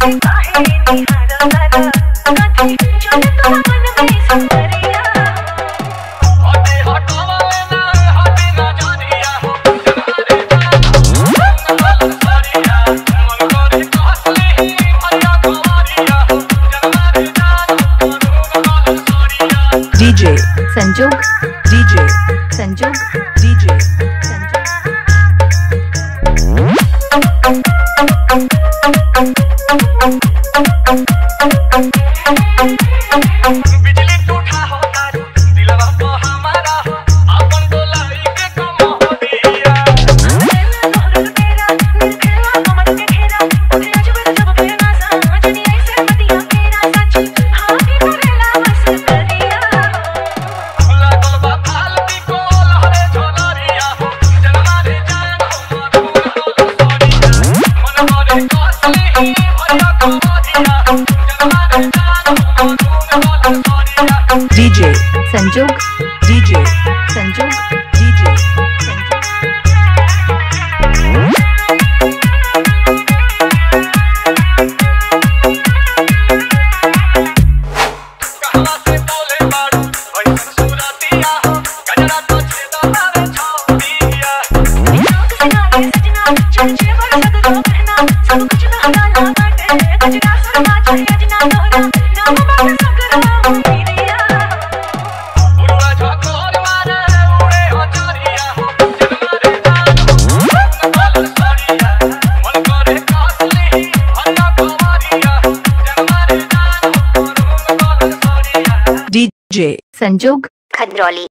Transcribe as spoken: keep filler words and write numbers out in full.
DJ संजोग DJ संजोग DJ संजोग बिजली टूटा होता दिलवा को हमारा अपन को लाई के कम हो दिया नोहर तेरा खेला कमर के घेरा तेरा जब जब बेना सा जनी ऐसे पतिया तेरा सच हां की करेला बस करिया लागल बा फालती को लहरे झोलरिया जनमा रे जान हो मन मोरे कोसली भरिया कमरिया जनमा रे जान हो डीजे संजोग डीजे संजोग डीजे संजोग कहां से बोले बाड़ू ऐसन सूरतिया हो गजरा तो छेदा भावे छौतिया सजना सजना चलचे बरसत जो कहना सब कुछ नहला ना बाटे गजरा सरमा चाहिए अजना तोरा नाम बाबा सकरा मेरिया उड़वा झकोर मारे उड़े हो चोरिया जनमा रे जान हो सरिया मन करे कासली भन्ना कमरिया जनमा रे जान हो सरिया डीजे संजोग खंद्रौली।